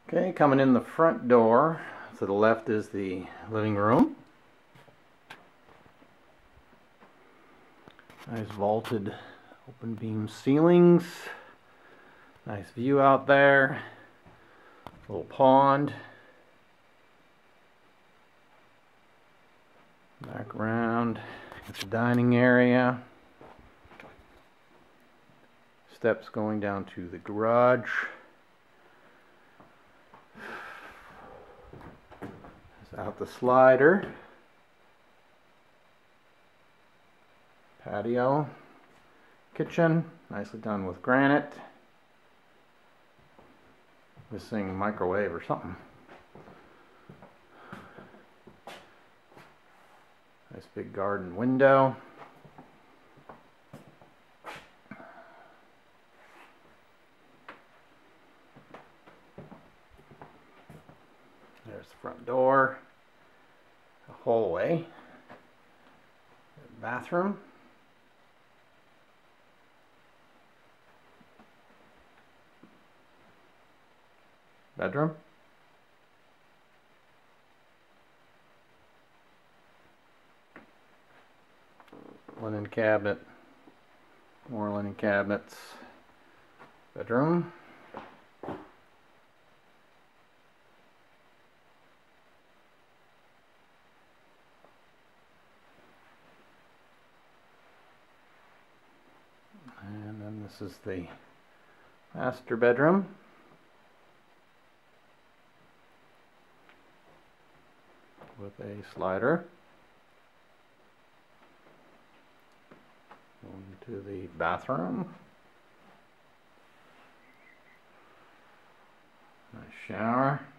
Okay, coming in the front door, to the left is the living room. Nice vaulted open beam ceilings. Nice view out there. Little pond. Back around. It's the dining area. Steps going down to the garage. Out the slider, patio, kitchen, nicely done with granite. Missing microwave or something. Nice big garden window. There's the front door. Hallway, bathroom, bedroom, linen cabinet, more linen cabinets, bedroom, and then this is the master bedroom. With a slider. Going to the bathroom. Nice shower.